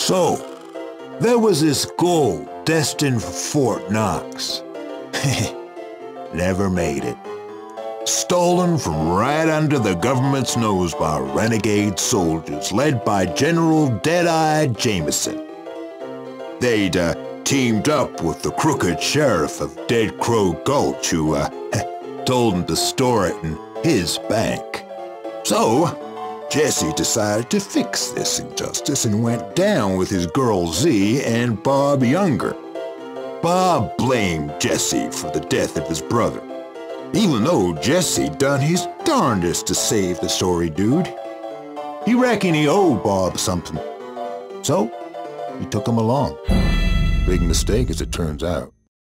So, there was this gold destined for Fort Knox. Never made it. Stolen from right under the government's nose by renegade soldiers led by General Dead-Eyed Jameson. They'd teamed up with the crooked sheriff of Dead Crow Gulch who told him to store it in his bank. So, Jesse decided to fix this injustice and went down with his girl Z and Bob Younger. Bob blamed Jesse for the death of his brother, even though Jesse done his darndest to save the sorry dude. He reckoned he owed Bob something, so he took him along. Big mistake, as it turns out.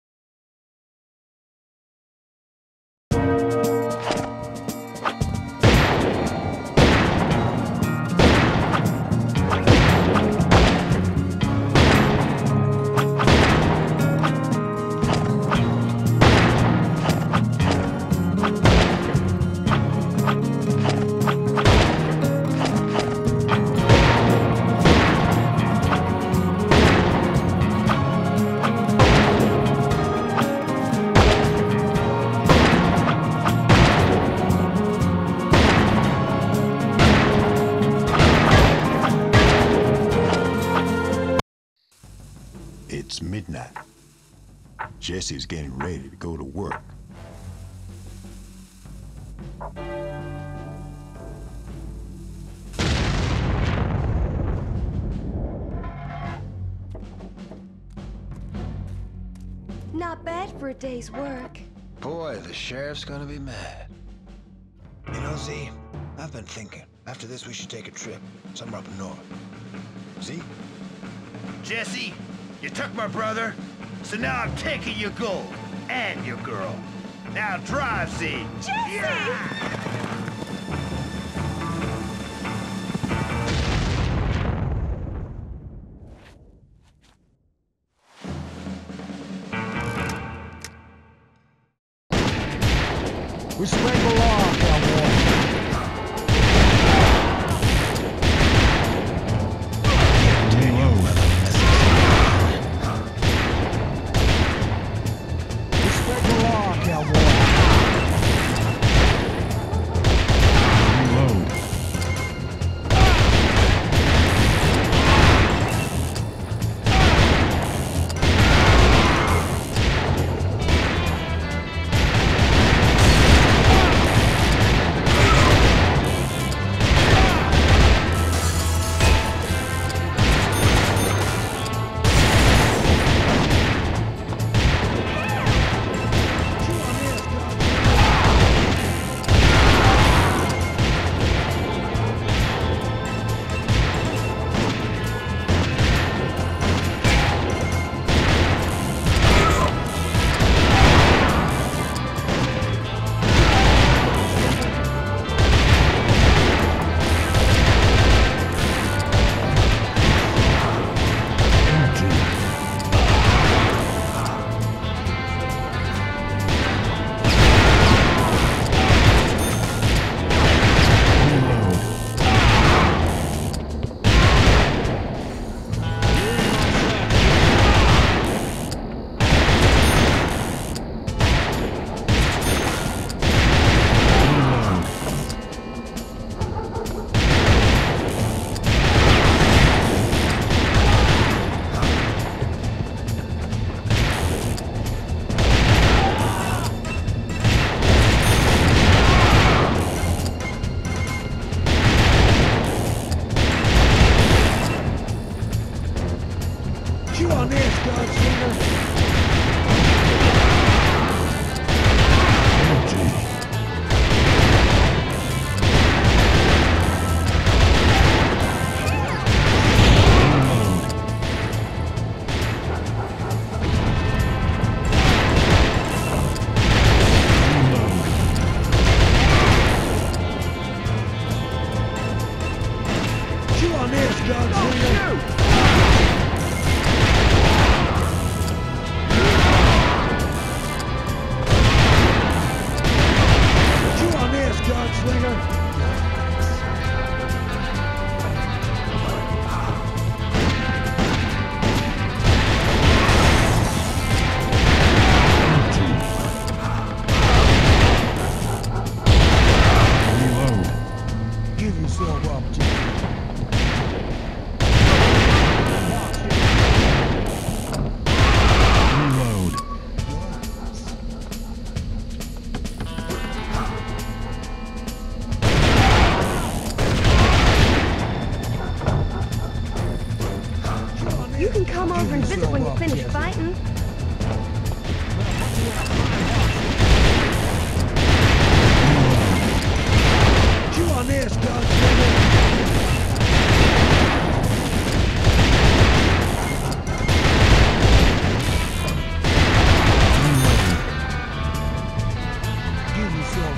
It's midnight. Jesse's getting ready to go to work. Not bad for a day's work. Boy, the sheriff's gonna be mad. You know, Z, I've been thinking, after this we should take a trip, somewhere up north. Z? Jesse, you took my brother, so now I'm taking your gold and your girl. Now drive, Z. Jesse! Yeah. We scramble along, cowboy. We scramble along, cowboy.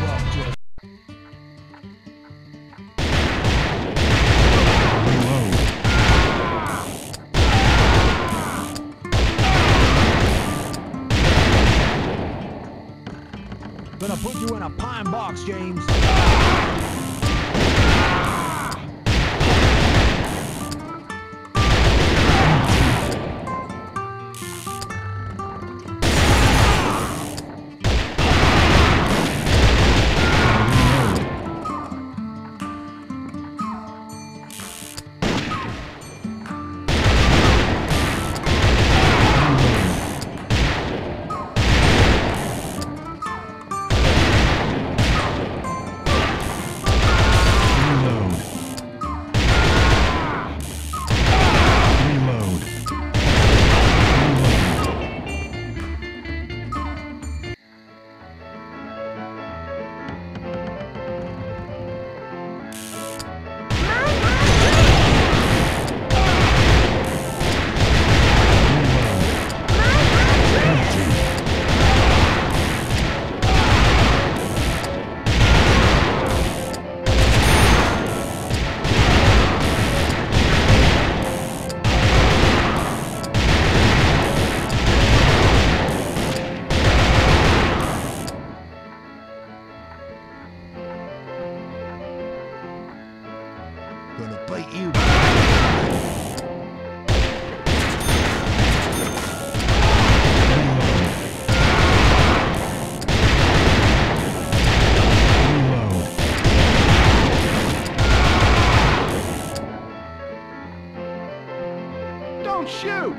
fuck just. Gonna put you in a pine box, James. Gonna bite you. Don't shoot!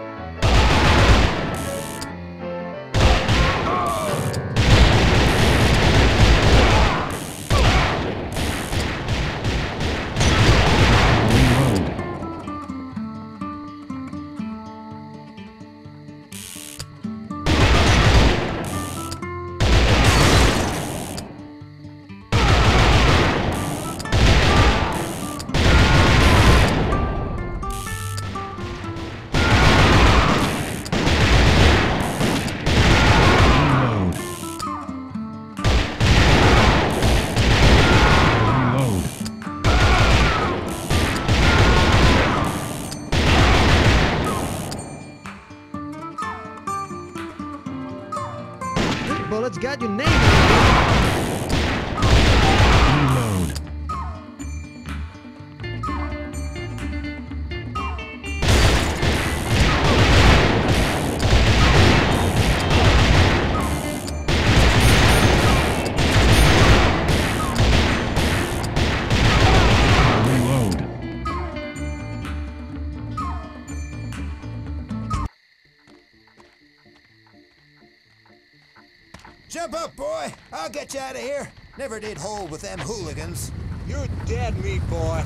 Bullet's got your name on it. Reload. Reload. Jump up, boy. I'll get you out of here. Never did hold with them hooligans. You're dead meat, boy.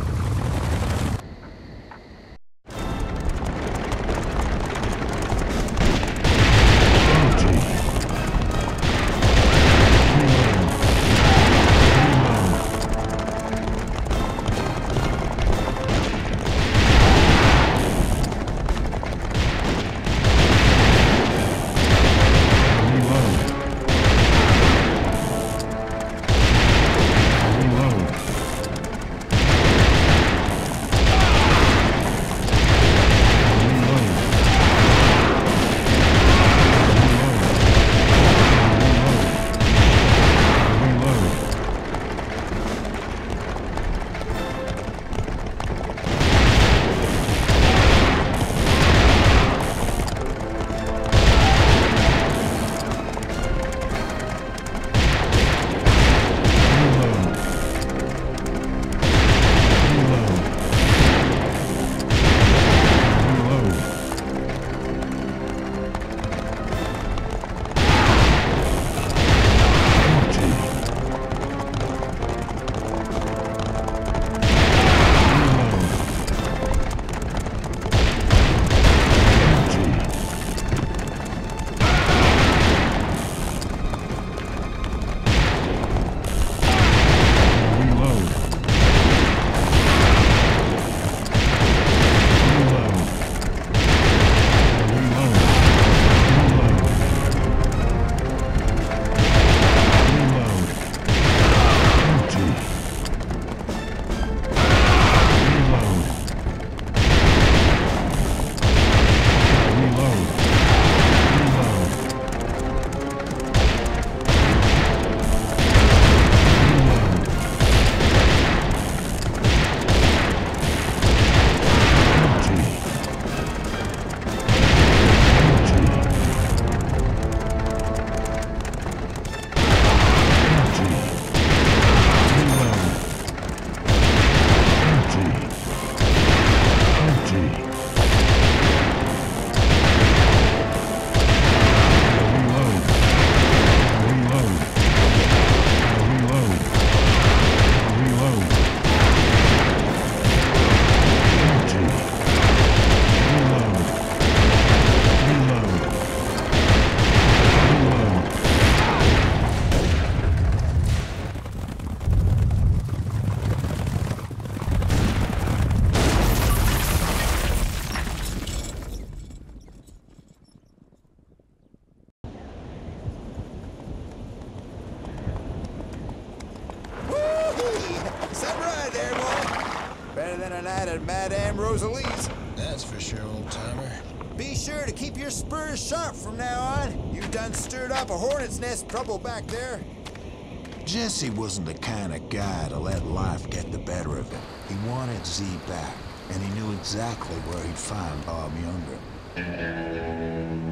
Is that right, Airborne? Better than a night at Madame Rosalie's. That's for sure, old-timer. Be sure to keep your spurs sharp from now on. You done stirred up a hornet's nest trouble back there. Jesse wasn't the kind of guy to let life get the better of him. He wanted Z back, and he knew exactly where he'd find Bob Younger.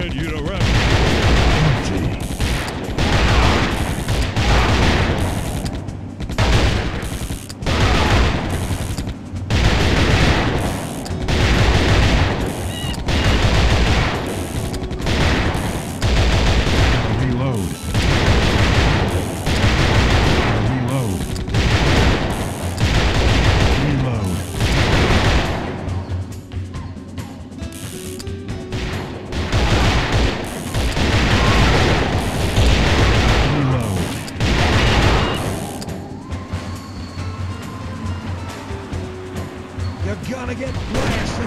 send you to rest. Empty. You're gonna get blasted.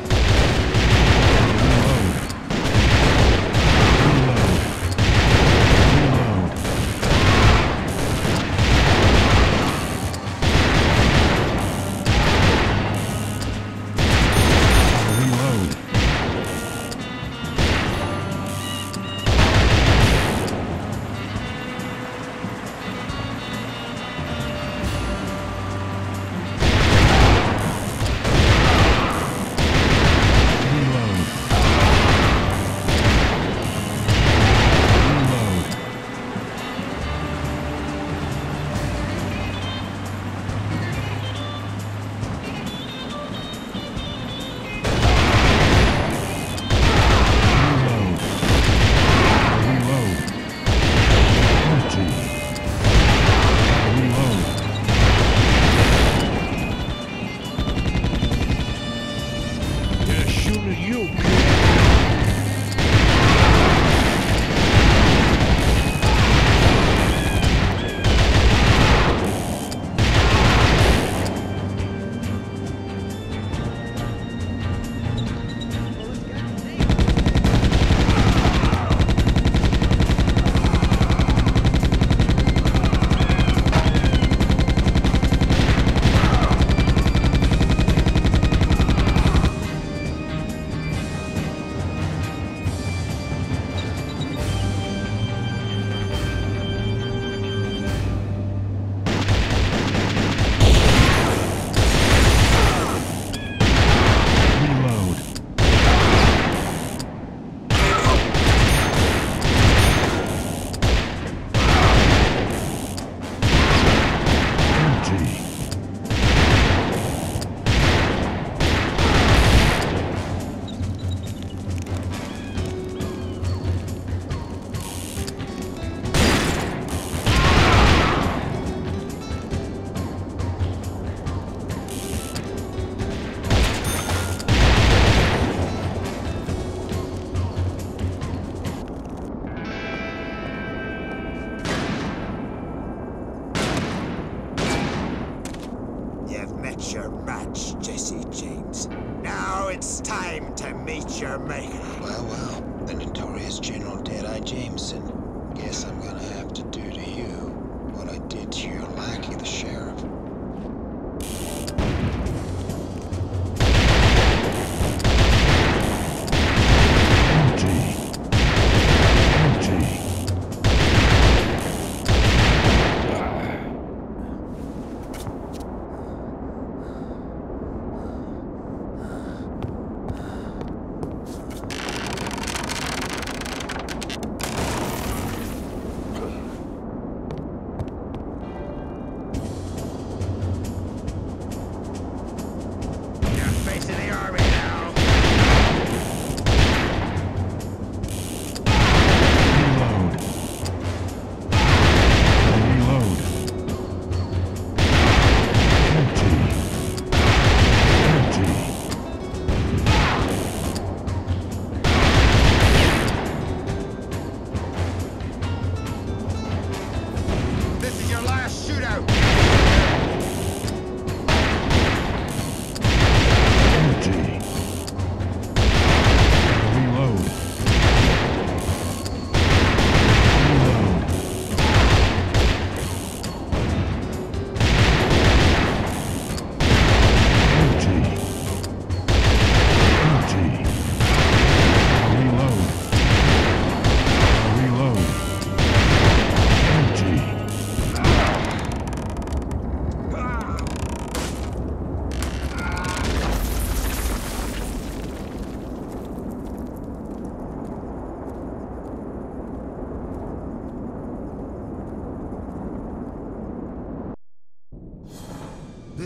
Your match, Jesse James. Now it's time to meet your maker. Well, well, the notorious General Deadeye Jameson. Guess I'm gonna have to do to you what I did to your lackey, the sheriff.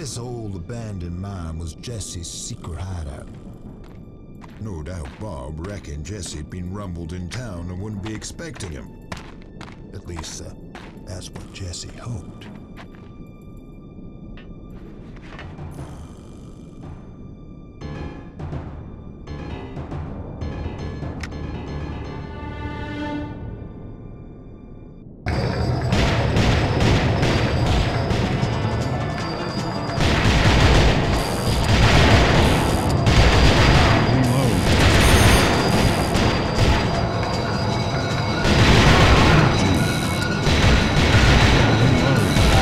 This old abandoned mine was Jesse's secret hideout. No doubt Bob reckoned Jesse'd been rumbled in town and wouldn't be expecting him. At least, that's what Jesse hoped. Reload.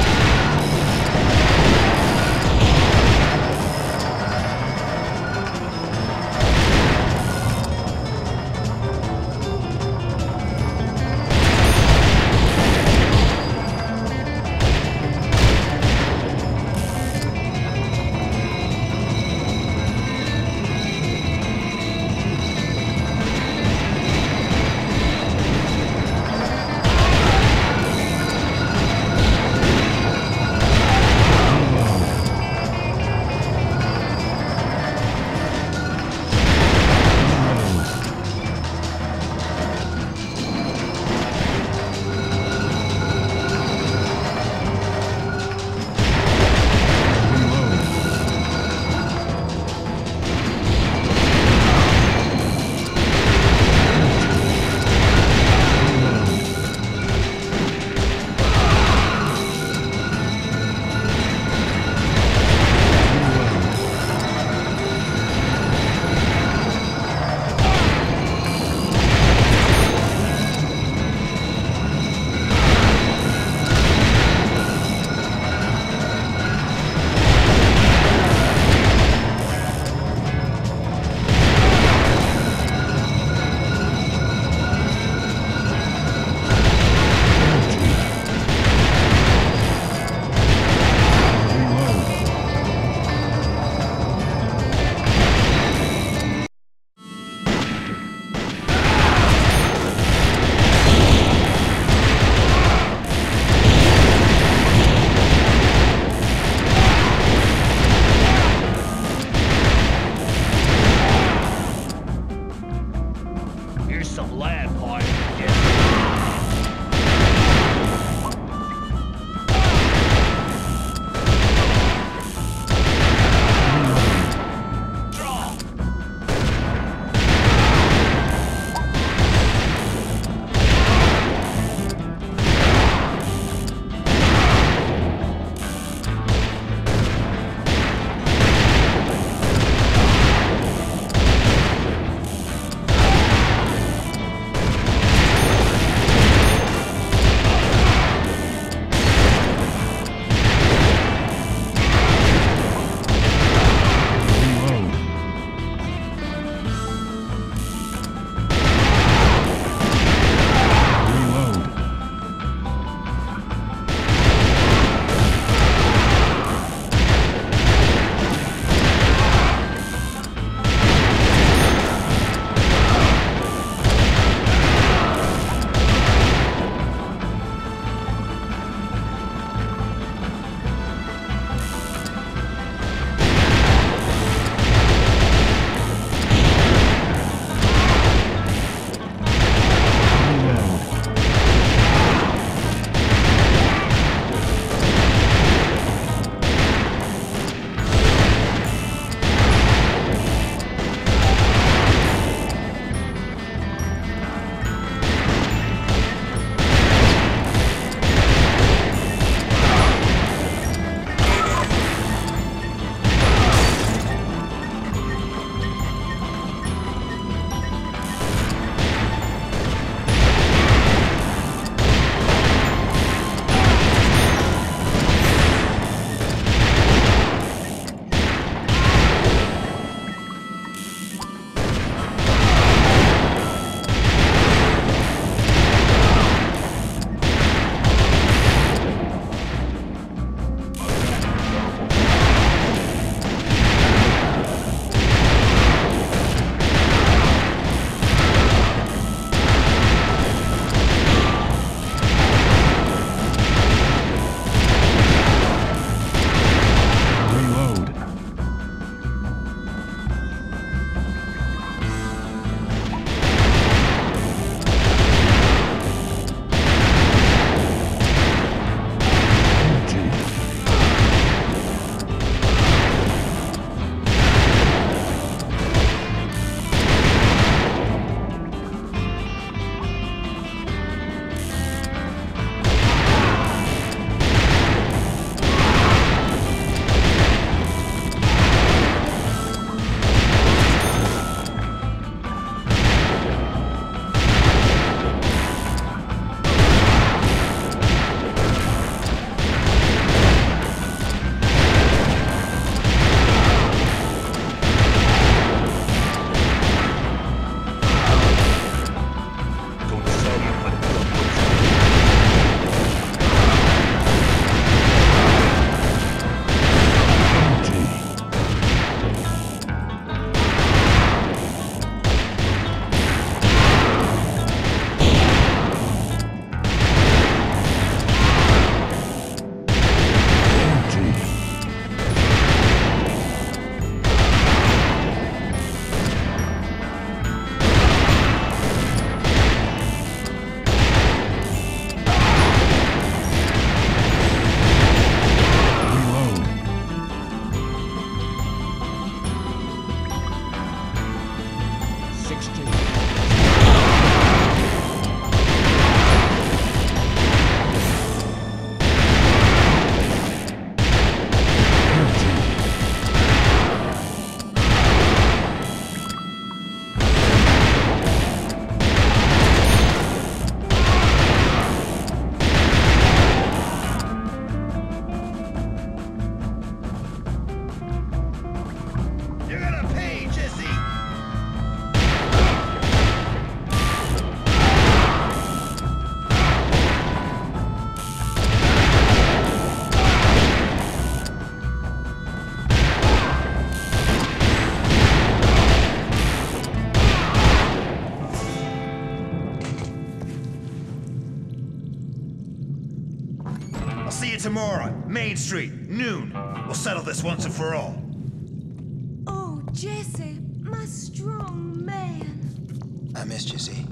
tomorrow, Main Street, noon. We'll settle this once and for all. Oh, Jesse, my strong man. I missed you, Z.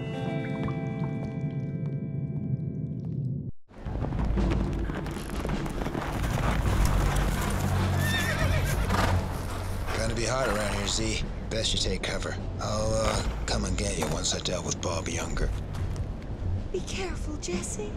Gonna be hard around here, Z. Best you take cover. I'll, come and get you once I dealt with Bob Younger. Be careful, Jesse.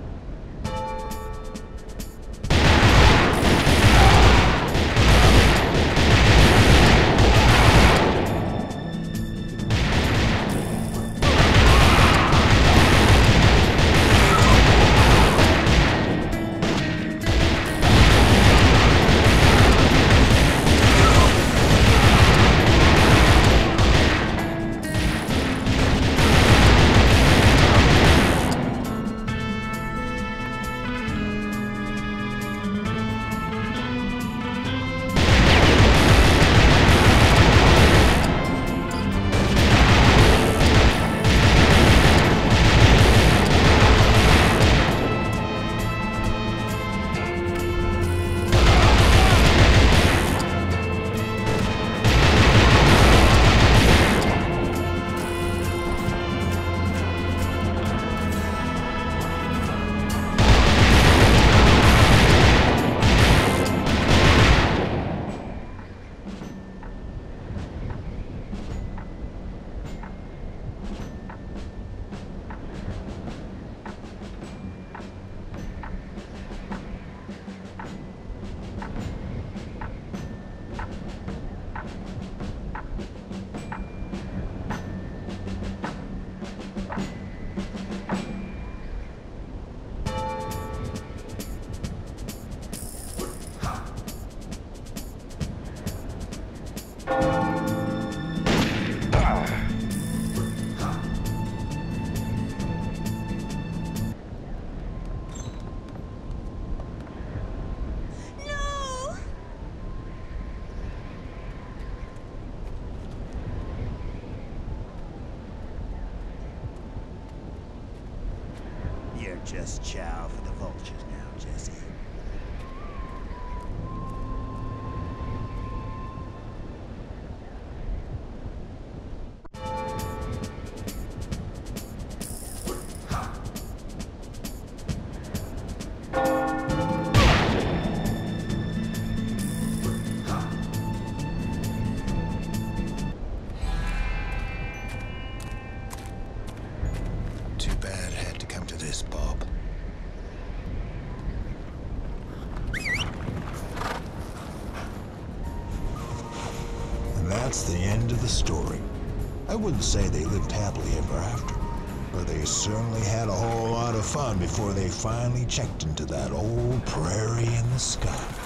You're just chow for the vultures now, Jesse. Too bad it had to come to this, Bob. And that's the end of the story. I wouldn't say they lived happily ever after, but they certainly had a whole lot of fun before they finally checked into that old prairie in the sky.